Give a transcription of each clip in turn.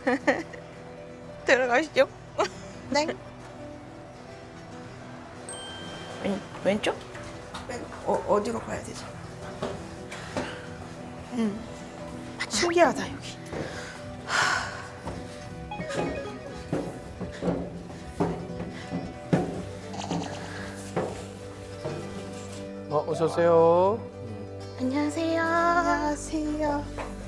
들어가시죠. 네. 왼쪽? 어디로 가야 되지? 신기하다 여기. 어서 오세요. 안녕하세요. 안녕하세요.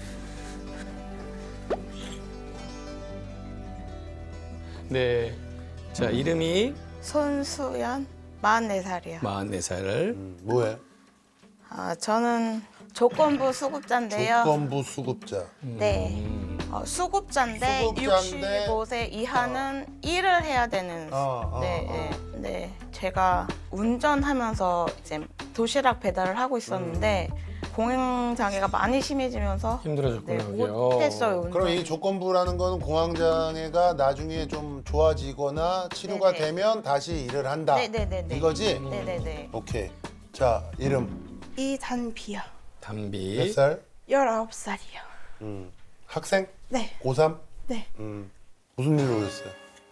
네. 자, 이름이 손수연, 44살이요. 44살. 뭐해? 저는 조건부 수급자인데요. 조건부 수급자. 네. 수급자인데 수급자인데 65세 이하는 일을 해야 되는. 네. 제가 운전하면서 이제 도시락 배달을 하고 있었는데 공행 장애가 많이 심해지면서 힘들어졌구나. 못했어요. 운전. 그럼 이 조건부라는 거는 공황장애가 나중에 좀 좋아지거나 치료가 네네. 되면 다시 일을 한다. 네네네네. 이거지? 네네네. 오케이. 자, 이름. 이단비요. 담비. 몇 살? 19살이요. 학생? 네. 고3? 네. 무슨 일로 오셨어요?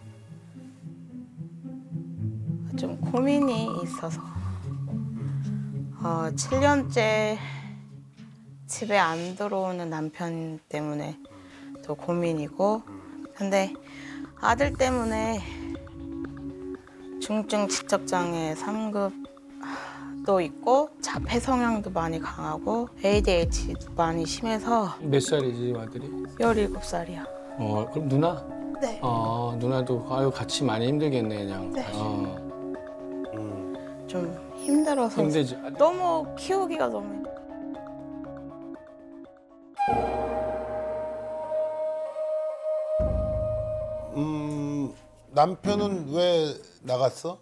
좀 고민이 있어서 7년째 집에 안 들어오는 남편 때문에 또 고민이고, 근데 아들 때문에 중증 지적장애 3급도 있고 자폐 성향도 많이 강하고 ADHD도 많이 심해서. 몇 살이지, 아들이? 17살이요. 그럼 누나? 네. 누나도 아유 같이 많이 힘들겠네, 그냥. 네. 좀 힘들어서. 힘들지. 너무 키우기가 너무. 남편은 왜 나갔어?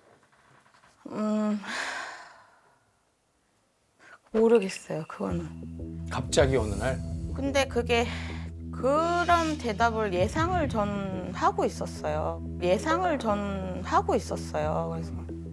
모르겠어요, 그거는. 갑자기 어느 날? 근데 그게 그런 대답을 예상을 전 하고 있었어요. 그래서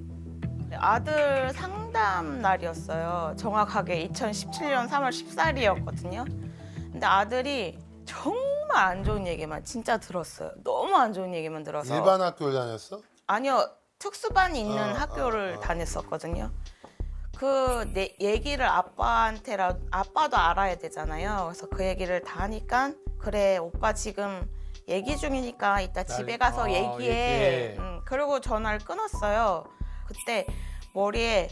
아들 상담 날이었어요. 정확하게 2017년 3월 14일이었거든요. 근데 아들이 정말 안 좋은 얘기만 진짜 들었어요. 너무 안 좋은 얘기만 들어서. 일반 학교를 다녔어? 아니요, 특수반이 있는 학교를 다녔었거든요. 내 얘기를 아빠도 알아야 되잖아요. 그래서 그 얘기를 다 하니까, 그래 오빠 지금 얘기 중이니까 이따 집에 가서 얘기해. 그리고 전화를 끊었어요. 그때 머리에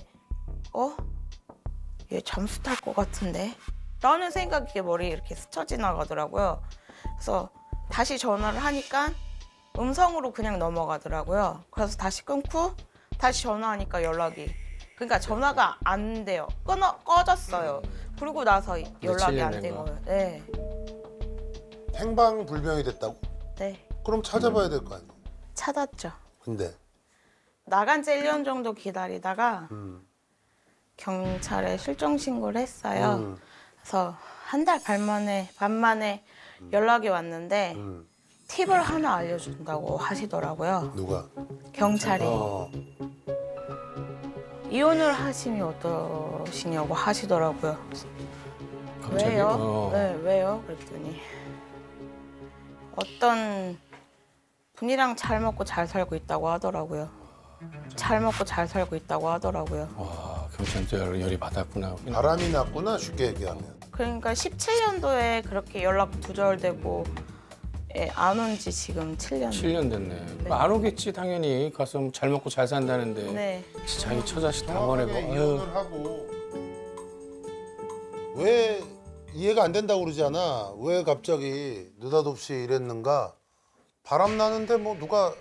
얘 잠수 탈 것 같은데? 라는 생각이 머리에 이렇게 스쳐 지나가더라고요. 그래서 다시 전화를 하니까 음성으로 그냥 넘어가더라고요. 그래서 다시 끊고 다시 전화하니까 연락이, 그러니까 전화가 안 돼요. 꺼졌어요. 그러고 나서 연락이 안 된 거예요. 네. 행방불명이 됐다고? 네. 그럼 찾아봐야 될 거 아니야? 찾았죠. 근데 나간 지 1년 정도 기다리다가 경찰에 실종 신고를 했어요. 그래서 한 달 반 만에 연락이 왔는데 팁을 하나 알려준다고 하시더라고요. 누가? 경찰이. 이혼을 하시면 어떠시냐고 하시더라고요. 갑자기? 왜요? 네, 왜요? 그랬더니 어떤 분이랑 잘 먹고 잘 살고 있다고 하더라고요. 와, 경찰도 열이 받았구나. 바람이 났구나, 쉽게 얘기하면. 그러니까 17년도에 그렇게 연락 두절되고 안 온 지 지금 7년. 7년 됐네. 안 오겠지, 당연히. 가서 잘 먹고 잘 산다는데. 네. 자기 처자식 다 보내고. 정확하게 이혼을 하고 왜 이해가 안 된다고 그러잖아. 왜 갑자기 느닷없이 이랬는가. 바람 나는데 뭐 누가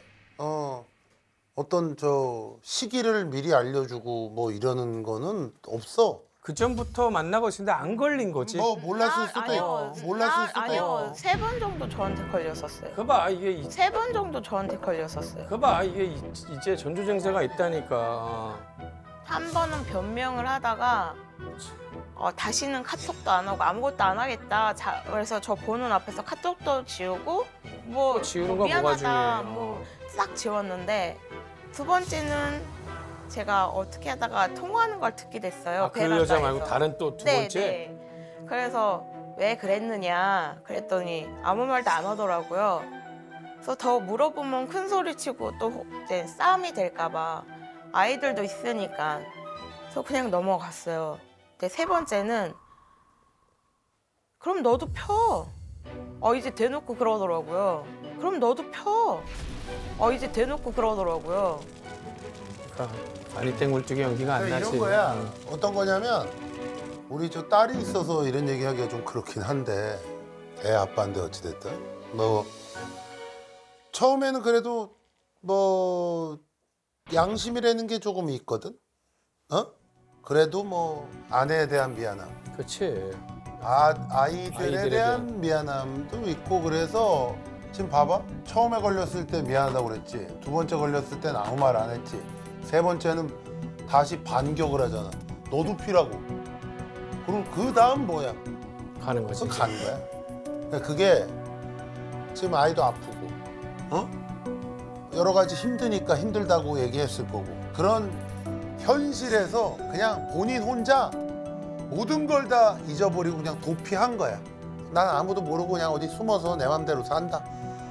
어떤 시기를 미리 알려주고 뭐 이러는 거는 없어. 그 전부터 만나고 있었는데 안 걸린 거지. 뭐 몰랐을 수도 있고 몰랐을 수도 아니요, 있고. 3번 정도 저한테 걸렸었어요. 그봐 이게 3번 정도 저한테 걸렸었어요. 그봐 이게 이제 전조증세가 있다니까. 한 번은 변명을 하다가 다시는 카톡도 안 하고 아무것도 안 하겠다. 그래서 저 보는 앞에서 카톡도 지우고 뭐 지우는 거 뭐가 미안하다 중요해요. 뭐 싹 지웠는데, 두 번째는 제가 어떻게 하다가 통화하는 걸 듣게 됐어요. 그 여자 베란다에서. 말고 다른 또 두 네, 번째? 네. 그래서 왜 그랬느냐 그랬더니 아무 말도 안 하더라고요. 그래서 더 물어보면 큰 소리 치고 또 이제 싸움이 될까 봐 아이들도 있으니까 그래서 그냥 넘어갔어요. 근데 세 번째는 그럼 너도 펴. 이제 대놓고 그러더라고요. 그럼 너도 펴. 이제 대놓고 그러더라고요. 그러니까 아니 땡물뜨기 연기가 안 나지. 이런 거야. 어떤 거냐면 우리 저 딸이 있어서 이런 얘기하기가 좀 그렇긴 한데 애 아빠인데 어찌됐든 뭐 처음에는 그래도 뭐 양심이라는 게 조금 있거든. 그래도 뭐 아내에 대한 미안함, 그렇지. 아이들에 아이들에 대한 미안함도 있고 그래서 지금 봐봐. 처음에 걸렸을 때 미안하다고 그랬지. 두 번째 걸렸을 땐 아무 말 안 했지. 세 번째는 다시 반격을 하잖아. 너도 피라고. 그럼 그 다음 뭐야? 가는 거지. 그거 가는 거야. 그러니까 그게 지금 아이도 아프고, 여러 가지 힘드니까 힘들다고 얘기했을 거고 그런 현실에서 그냥 본인 혼자 모든 걸 다 잊어버리고 그냥 도피한 거야. 난 아무도 모르고 그냥 어디 숨어서 내 맘대로 산다.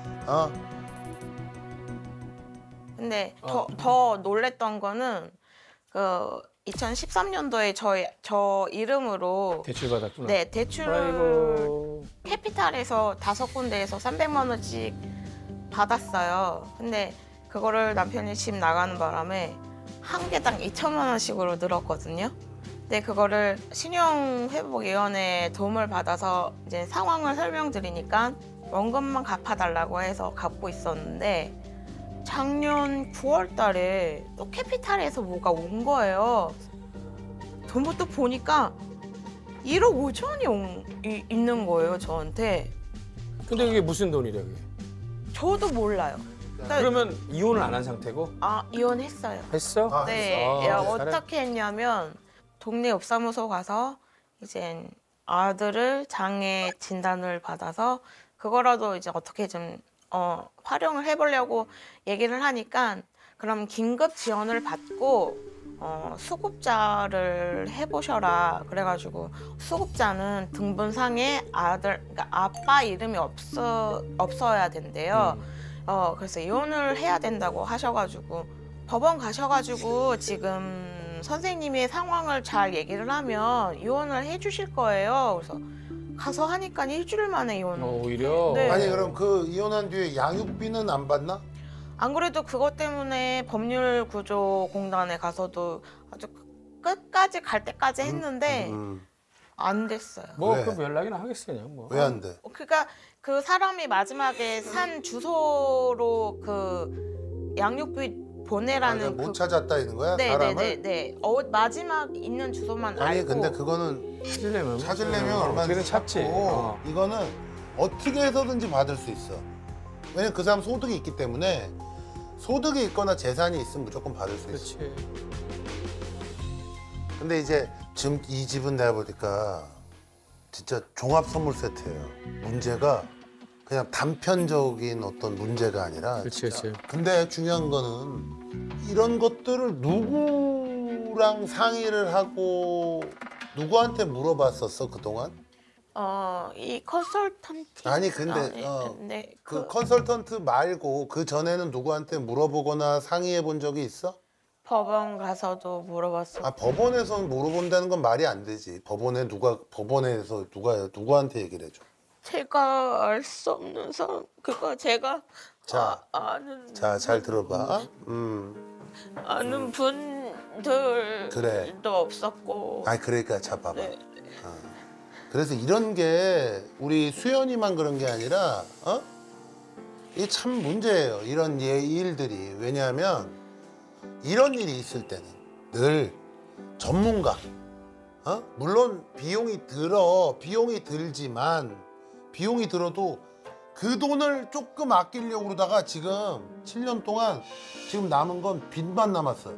근데 더 놀랬던 거는 그 2013년도에 저 이름으로 대출 받았구나. 네 대출을 아이고. 캐피탈에서 5군데에서 300만 원씩 받았어요. 근데 그거를 남편이 집 나가는 바람에 한 개당 2천만 원씩으로 늘었거든요. 근데 그거를 신용회복위원회에 도움을 받아서 이제 상황을 설명드리니까 원금만 갚아달라고 해서 갚고 있었는데 작년 9월 달에 또 캐피탈에서 뭐가 온 거예요. 돈부터 보니까 1억 5천이 있는 거예요, 저한테. 근데 그게 무슨 돈이래 그게? 저도 몰라요. 그러니까 그러면 이혼을 안 한 상태고? 이혼했어요. 했어? 네, 잘해. 어떻게 했냐면 동네 읍사무소 가서 이제 아들을 장애 진단을 받아서 그거라도 이제 어떻게 좀 활용을 해보려고 얘기를 하니까 그럼 긴급 지원을 받고 수급자를 해보셔라 그래가지고 수급자는 등본상에 그러니까 아빠 이름이 없어야 된대요. 그래서 이혼을 해야 된다고 하셔가지고 법원 가셔가지고 지금 선생님의 상황을 잘 얘기를 하면 이혼을 해주실 거예요. 그래서 가서 하니까 일주일 만에 이혼. 오히려. 네. 아니 그럼 그 이혼한 뒤에 양육비는 안 받나? 안 그래도 그것 때문에 법률구조공단에 가서도 아주 끝까지 갈 때까지 했는데 안 됐어요. 뭐 왜? 그럼 연락이나 하겠어 그냥 뭐. 왜 안 돼? 그러니까 그 사람이 마지막에 산 주소로 그 양육비 보내라는 못 찾았다 이는 거야? 네, 사람을? 네네네. 마지막 있는 주소만 아니 알고. 근데 그거는 찾으려면 얼마나 어떻게든 찾지. 이거는 어떻게 해서든지 받을 수 있어. 왜냐면 그 사람 소득이 있기 때문에 소득이 있거나 재산이 있으면 무조건 받을 수 있어. 그렇지. 근데 이제 지금 이 집은 내가 보니까 진짜 종합 선물 세트예요. 문제가 그냥 단편적인 어떤 문제가 아니라. 그렇지, 진짜. 그렇지. 근데 중요한 거는 이런 것들을 누구랑 상의를 하고 누구한테 물어봤었어 그동안? 이 컨설턴트. 아니 근데 네, 그 컨설턴트 말고 그 전에는 누구한테 물어보거나 상의해 본 적이 있어? 법원 가서도 물어봤어. 법원에서 물어본다는 건 말이 안 되지. 법원에서 누구한테 얘기를 해줘? 제가 알 수 없는 사람. 그거 제가 자, 아는 자, 잘 들어봐. 아는 분들도 그래. 없었고. 그러니까 자 봐봐. 네. 그래서 이런 게 우리 수연이만 그런 게 아니라 이게 참 문제예요. 이런 일들이. 왜냐하면 이런 일이 있을 때는 늘 전문가, 물론 비용이 들어도 그 돈을 조금 아끼려고 그러다가 지금 7년 동안 지금 남은 건 빚만 남았어요.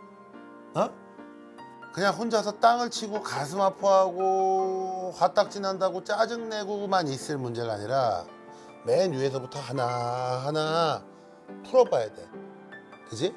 그냥 혼자서 땅을 치고 가슴 아파하고 화딱지 난다고 짜증내고만 있을 문제가 아니라 맨 위에서부터 하나하나 풀어봐야 돼. 그지?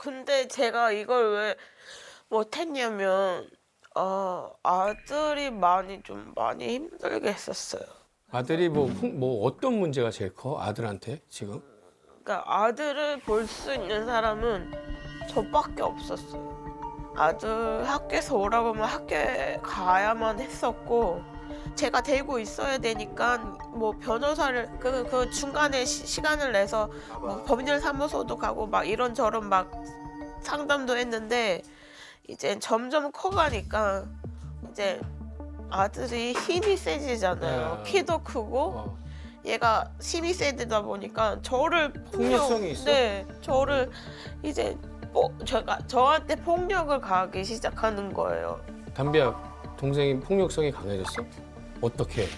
근데 제가 이걸 왜 못했냐면 아들이 많이 힘들게 했었어요. 아들이 뭐 어떤 문제가 제일 커? 아들한테 지금? 그러니까 아들을 볼 수 있는 사람은 저밖에 없었어요. 아들 학교에서 오라고 하면 학교에 가야만 했었고 제가 데리고 있어야 되니까 뭐 변호사를 그 중간에 시간을 내서 뭐 법률 사무소도 가고 막 이런저런 막 상담도 했는데 이제 점점 커가니까 이제 아들이 힘이 세지잖아요. 네. 키도 크고 어. 얘가 힘이 세지다 보니까 저를 폭력성이 있어? 네, 저를 이제 저한테 폭력을 가하기 시작하는 거예요. 담비야, 동생이 폭력성이 강해졌어? 어떻게?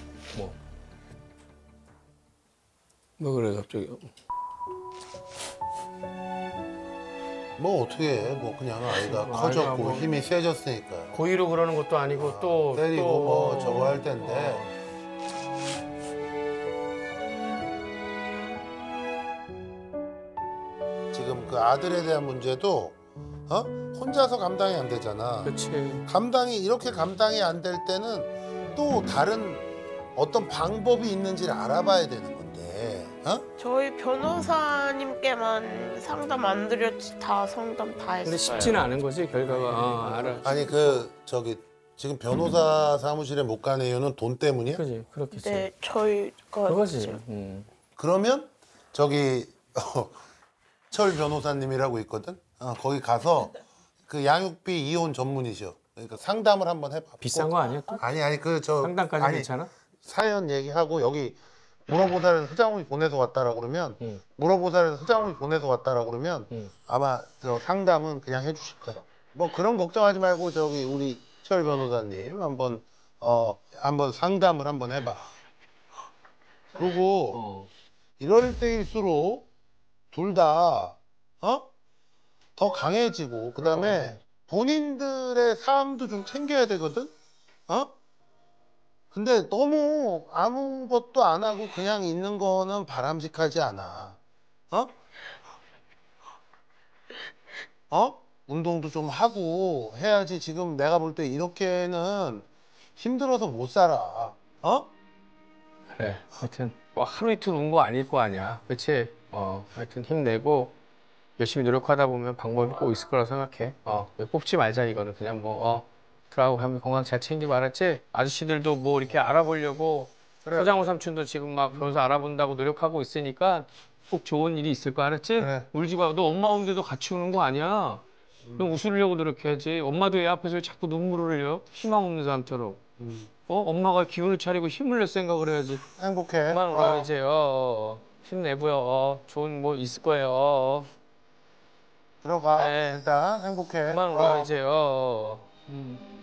뭐 그래 갑자기? 뭐 어떻게 해? 뭐 그냥 아이가 아이가 커졌고 뭐- 힘이 세졌으니까 고의로 그러는 것도 아니고 또 때리고 또- 뭐 저거 할 텐데. 지금 그 아들에 대한 문제도 혼자서 감당이 안 되잖아. 그렇지. 이렇게 감당이 안 될 때는 또 다른 어떤 방법이 있는지를 알아봐야 되는 건데. 저희 변호사님께만 상담 안 드렸지 다 상담 다 했어요. 근데 쉽지는 않은 거지 결과가. 알아. 아니 지금 변호사 사무실에 못 가는 이유는 돈 때문이야? 그지 그렇겠지. 네, 저희가 그거지. 그러면 철 변호사님이라고 있거든. 거기 가서 그 양육비 이혼 전문이셔. 그러니까 상담을 한번 해봐. 비싼 거 아니야 또? 아니 상담까지 괜찮아? 사연 얘기하고 여기 물어보살에서 흐장훈이 보내서 왔다라고 그러면 응. 물어보살에서 흐장훈이 보내서 왔다라고 그러면 응. 아마 저 상담은 그냥 해주실 거야. 뭐 그런 걱정하지 말고 저기 우리 철 변호사님 한번 상담을 한번 해봐. 그리고 이럴 때일수록 둘 다 더 강해지고 그다음에 본인들의 삶도 좀 챙겨야 되거든. 근데 너무 아무것도 안 하고 그냥 있는 거는 바람직하지 않아. 운동도 좀 하고 해야지. 지금 내가 볼 때 이렇게는 힘들어서 못 살아. 그래. 하여튼 뭐 하루 이틀 온 거 아닐 거 아니야. 그렇지? 하여튼 힘내고 열심히 노력하다 보면 방법이 꼭 있을 거라 생각해. 뽑지 말자 이거는 그냥 들어가고 하면 건강 잘 챙기고 알았지? 아저씨들도 뭐 이렇게 알아보려고 서장호 삼촌도 지금 막 변호사 알아본다고 노력하고 있으니까 꼭 좋은 일이 있을 거 알았지? 그래. 울지 마. 너 엄마 오는데도 같이 우는 거 아니야. 넌 웃으려고 노력해야지. 엄마도 얘 앞에서 자꾸 눈물을 흘려. 희망 없는 사람처럼. 엄마가 기운을 차리고 힘을 낼 생각을 해야지. 행복해. 그만 울어 이제. 힘내고요. 좋은 뭐 있을 거예요. 들어가. 네. 일단 행복해. 그만 울어 이제요.